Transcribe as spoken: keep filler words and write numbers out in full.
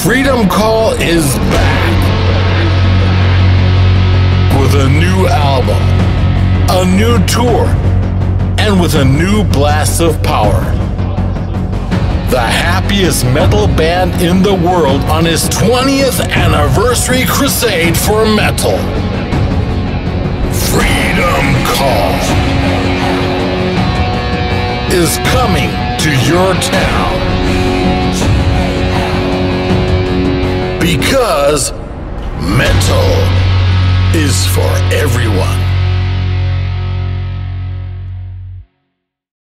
Freedom Call is back with a new album, a new tour, and with a new blast of power. The happiest metal band in the world on his twentieth anniversary crusade for metal. Freedom Call is coming to your town. Because metal is for everyone.